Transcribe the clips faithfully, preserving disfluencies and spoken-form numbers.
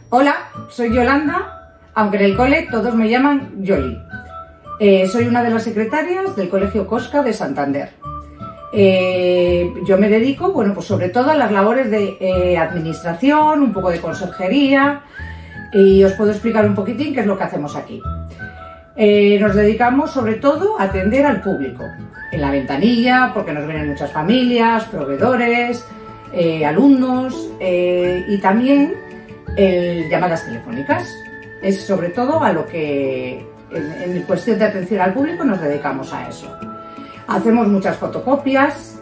Hola, soy Yolanda, aunque en el cole todos me llaman Yoli. Eh, soy una de las secretarias del Colegio Cosca de Santander. Eh, yo me dedico, bueno, pues sobre todo a las labores de eh, administración, un poco de conserjería, y os puedo explicar un poquitín qué es lo que hacemos aquí. Eh, nos dedicamos sobre todo a atender al público, en la ventanilla, porque nos vienen muchas familias, proveedores, eh, alumnos eh, y también el, llamadas telefónicas. Es sobre todo a lo que en, en cuestión de atención al público nos dedicamos a eso. Hacemos muchas fotocopias,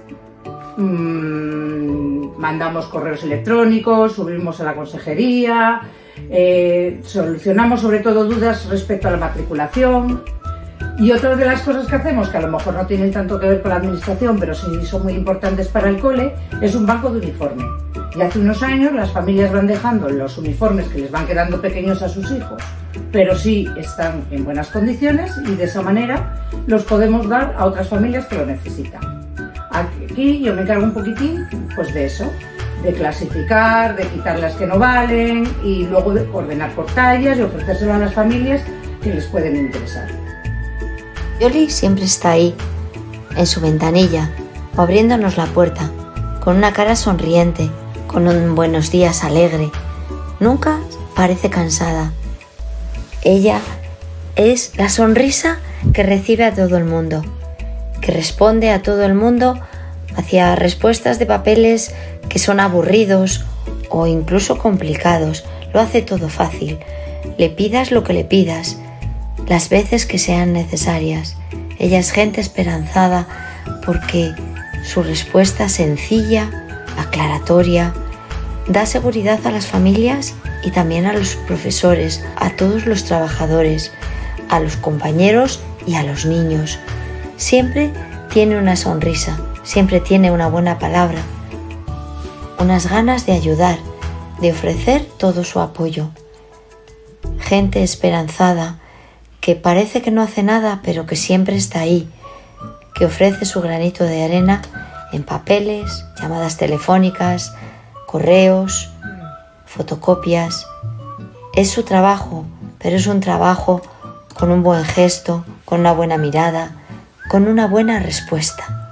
mmm, mandamos correos electrónicos, subimos a la consejería, eh, solucionamos sobre todo dudas respecto a la matriculación. Y otra de las cosas que hacemos, que a lo mejor no tienen tanto que ver con la administración, pero sí son muy importantes para el cole, es un banco de uniforme. Y hace unos años las familias van dejando los uniformes que les van quedando pequeños a sus hijos, pero sí están en buenas condiciones y de esa manera los podemos dar a otras familias que lo necesitan. Aquí yo me encargo un poquitín pues de eso, de clasificar, de quitar las que no valen y luego de ordenar por tallas y ofrecérselo a las familias que les pueden interesar. Yoli siempre está ahí, en su ventanilla, o abriéndonos la puerta, con una cara sonriente, con un buenos días alegre. Nunca parece cansada. Ella es la sonrisa que recibe a todo el mundo, que responde a todo el mundo hacia respuestas de papeles que son aburridos o incluso complicados. Lo hace todo fácil. Le pidas lo que le pidas, las veces que sean necesarias. Ella es gente esperanzada porque su respuesta sencilla, aclaratoria, da seguridad a las familias y también a los profesores, a todos los trabajadores, a los compañeros y a los niños. Siempre tiene una sonrisa, siempre tiene una buena palabra, unas ganas de ayudar, de ofrecer todo su apoyo. Gente esperanzada, que parece que no hace nada, pero que siempre está ahí, que ofrece su granito de arena en papeles, llamadas telefónicas, correos, fotocopias. Es su trabajo, pero es un trabajo con un buen gesto, con una buena mirada, con una buena respuesta.